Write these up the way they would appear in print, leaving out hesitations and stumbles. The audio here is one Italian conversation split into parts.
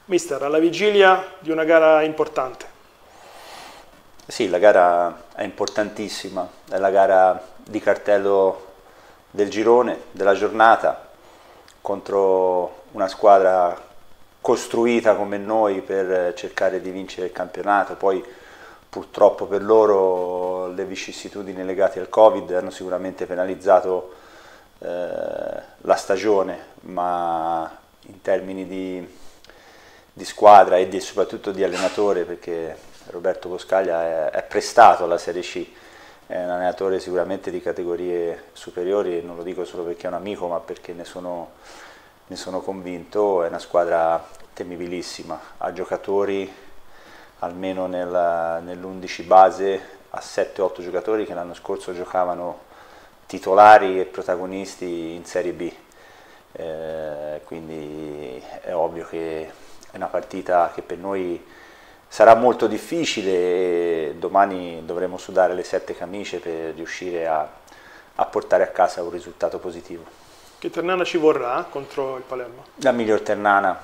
Mister, alla vigilia di una gara importante. Sì, la gara è importantissima, è la gara di cartello del girone, della giornata, contro una squadra costruita come noi per cercare di vincere il campionato. Poi purtroppo per loro le vicissitudini legate al Covid hanno sicuramente penalizzato la stagione, ma in termini di squadra e soprattutto di allenatore, perché Roberto Coscaglia è prestato alla Serie C, è un allenatore sicuramente di categorie superiori, e non lo dico solo perché è un amico, ma perché ne sono convinto. È una squadra temibilissima, ha giocatori almeno nell'11 base, a 7-8 giocatori che l'anno scorso giocavano titolari e protagonisti in Serie B, quindi è ovvio che è una partita che per noi sarà molto difficile e domani dovremo sudare le 7 camicie per riuscire a portare a casa un risultato positivo. Che Ternana ci vorrà contro il Palermo? La miglior Ternana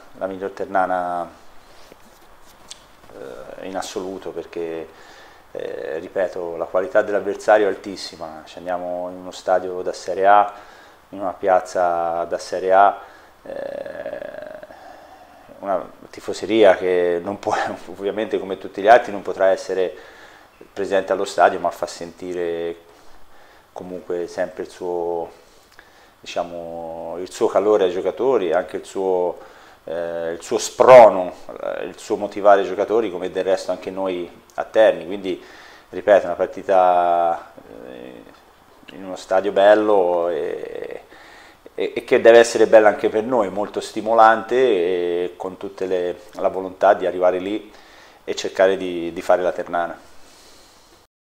in assoluto, perché ripeto, la qualità dell'avversario è altissima. Ci andiamo in uno stadio da Serie A, in una piazza da Serie A, una tifoseria che non può, ovviamente come tutti gli altri, non potrà essere presente allo stadio, ma fa sentire comunque sempre diciamo, il suo calore ai giocatori, anche il suo sprono, il suo motivare i giocatori, come del resto anche noi a Terni. Quindi ripeto, una partita in uno stadio bello e che deve essere bella anche per noi, molto stimolante, e con tutta la volontà di arrivare lì e cercare di fare la Ternana.